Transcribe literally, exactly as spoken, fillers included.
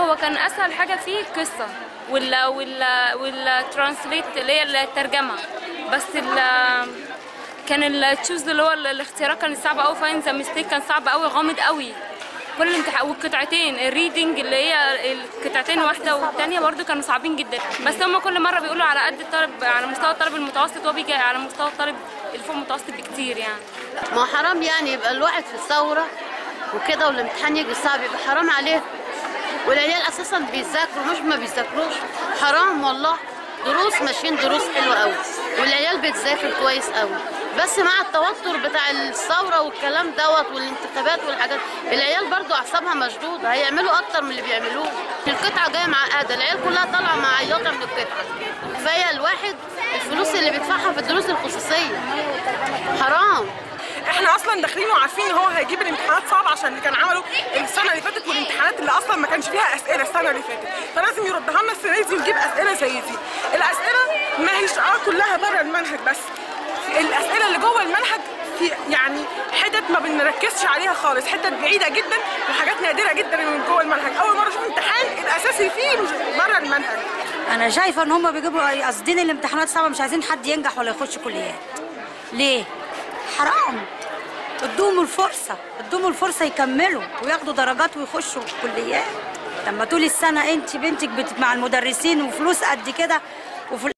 هو كان اسهل حاجه فيه القصه وال وال والترانسليت اللي هي الترجمه، بس ال كان التشوز اللي هو الاختيارات كانت صعبه قوي. فاين ذا ميستيك كان صعب قوي، غامض قوي. كل الامتحان والقطعتين الريدنج اللي هي القطعتين واحده والثانيه برده كانوا صعبين جدا، بس هم كل مره بيقولوا على قد الطالب، على مستوى الطالب المتوسط، وهو بيجي على مستوى الطالب اللي فوق المتوسط بكتير يعني. ما حرام يعني يبقى الواحد في الثوره وكده والامتحان يجي صعب، يبقى حرام عليه. والعيال اساسا بيذاكروا مش ما بيذاكروش، حرام والله. دروس ماشيين دروس حلوه قوي والعيال بتذاكر كويس قوي، بس مع التوتر بتاع الثوره والكلام دوت والانتخابات والحاجات، العيال برضو اعصابها مشدوده، هيعملوا اكتر من اللي بيعملوه. القطعه جايه معقده، العيال كلها طالعه معيطه من القطعه. كفايه الواحد الفلوس اللي بيدفعها في الدروس الخصوصيه، حرام. احنا اصلا داخلين وعارفين ان هو هيجيب الامتحانات صعبه عشان اللي كان عمله السنه اللي فاتت، والامتحانات اللي اصلا ما كانش فيها اسئله السنه اللي فاتت، فلازم يردها لنا السنه دي ونجيب اسئله زي دي. الاسئله ما هيش اه كلها بره المنهج، بس الاسئله اللي جوه المنهج في يعني حتت ما بنركزش عليها خالص، حتت بعيده جدا وحاجات نادره جدا من جوه المنهج. اول مره اشوف امتحان الاساسي فيه بره المنهج. انا شايفه ان هم بيجيبوا قاصدين الامتحانات صعبه، مش عايزين حد ينجح ولا يخش كليات. ليه؟ حرام. ادوهم الفرصه، ادوهم الفرصه يكملوا وياخدوا درجات ويخشوا كليات. لما طول السنه انت بنتك مع المدرسين وفلوس قد كده وفي